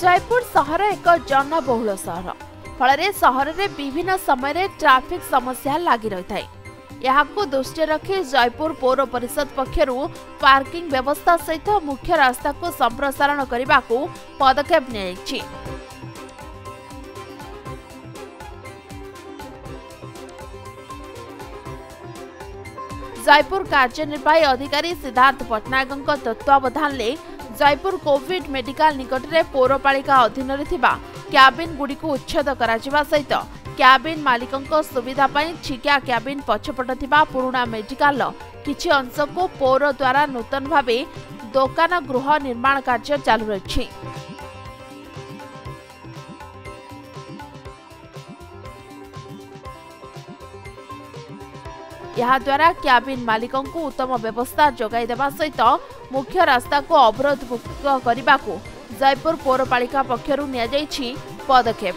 जयपुर सहर एक जनबहुल सहर फल सहर में विभिन्न समय ट्रैफिक समस्या लगी रही है। यहाँ दृष्टि रखी जयपुर पौर परिषद पक्षरु पार्किंग व्यवस्था सहित मुख्य रास्ता को संप्रसारण करने को पदक्षेप नियायछि। जयपुर कार्यनिर्वाही अधिकारी सिद्धार्थ पट्टनायक तत्वावधान में जयपुर कोविड मेडिकल निकट में पौरपालिका अधीन क्याबिन गुड़ी को उच्छेद करा सहित क्याबिन मालिकों सुविधा छिकिया क्याबिन पछपट पुराना मेडिकल किछि अंश को पौर द्वारा नूतन भावे दोकान गृह निर्माण कार्य चालू रही। यह द्वारा क्याबिन मालिकों को उत्तम व्यवस्था जोगाई देवा सहित मुख्य रास्ता को अवरोध मुक्त करने को जयपुर पौरपालिका पक्षरु नियाଯାଇଛି पदक्षेप।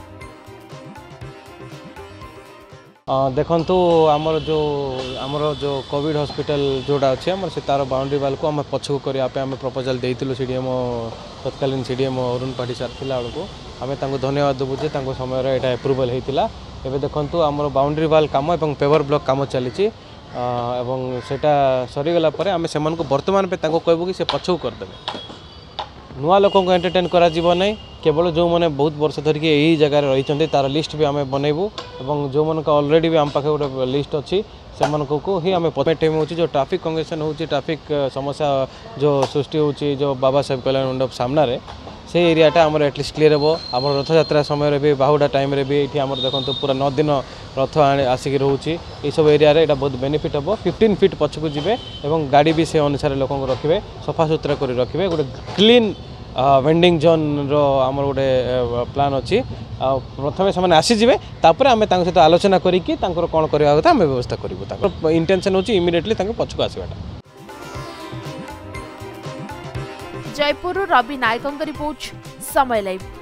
देखंतु आमर जो कोविड हॉस्पिटल जोड़ा अच्छे आम से तार बाउंड्री वाल को आम पछक करने आम प्रपोजल देइतिलु सीडीएम तत्कालीन सीडीएम अरुण पाठी सर थिला बेलू आम धन्यवाद देवु जे समय यहाँ एप्रुवल होता। एबे देखंतु आमर बाउंड्री वाल काम एवं पेवर ब्लॉक काम चली सेटा सरीगला आम से बर्तमान पे कहबू कि से पछक करदे नुआ लोक एंटरटेन करा नहीं केवल जो मैंने बहुत वर्ष धरिक यही जगह रही तार लिस्ट भी आम बनइबू और जो मन ऑलरेडी भी आम पाखे गोटे लिस्ट अच्छी से ही आम टाइम हो ट्रैफिक कंजेशन हो ट्रैफिक समस्या जो सृष्टि होची जो बाबा साहेब कल्याण मंडप सामने से एरियाटा आमर एटलिस्ट क्लीयर हो। आम रथ यात्रा समय भी बाहुडा टाइम रे भी ये देखो पूरा 9 दिन रथ आसिक रोचे ये सब एरिया रे बहुत बेनिफिट हम 15 फीट पछकू जी और गाड़ी भी से अनुसार लोक रखिए सफा सुतरा कर रखिए गोटे क्लीन वेंडिंग जोन रो आमर गोटे प्लान अच्छी प्रथम से आसीजे तापर आम सहित आलोचना करी कौन करवा कथा आम व्यवस्था करूँ इंटेंशन हो इमिडिएटली पछकू आसवाटा। जयपुर रवि नायकों रिपोर्ट समय लाइव।